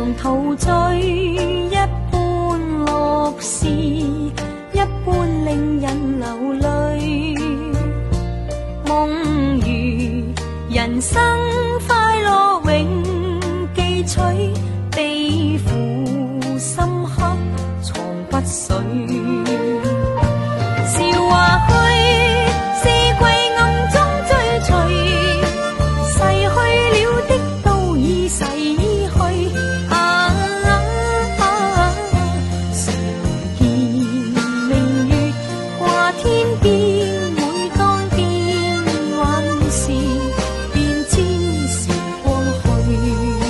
陶醉，一般乐事，一般令人流泪。梦如人生快乐永記取，悲苦深刻藏不水。笑話去，四季暗中追隨，逝去了的都已逝去。常見明月掛天邊，每當變幻時，便知時光去。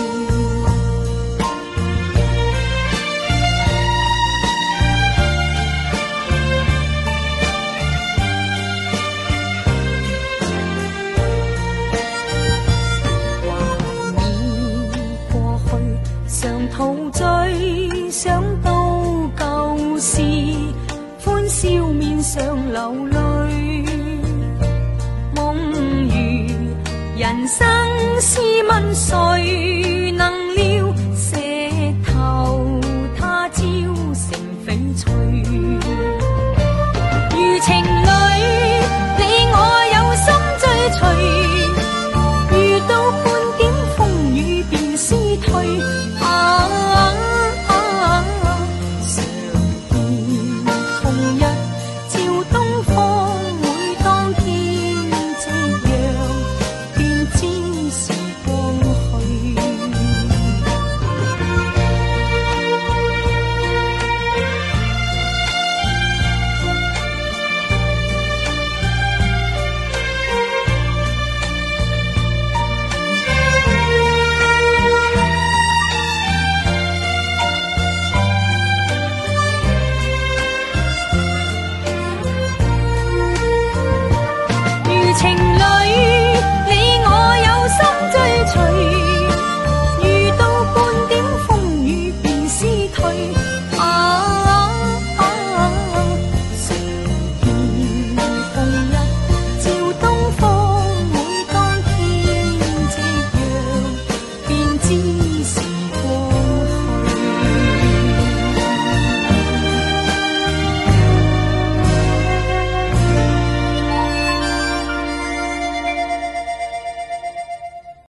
常陶醉，想到舊事，歡笑面上流淚。夢如人生，試問誰能料，石頭他朝成翡翠。如情侶，你我有心追隨，遇到半點風雨便消退。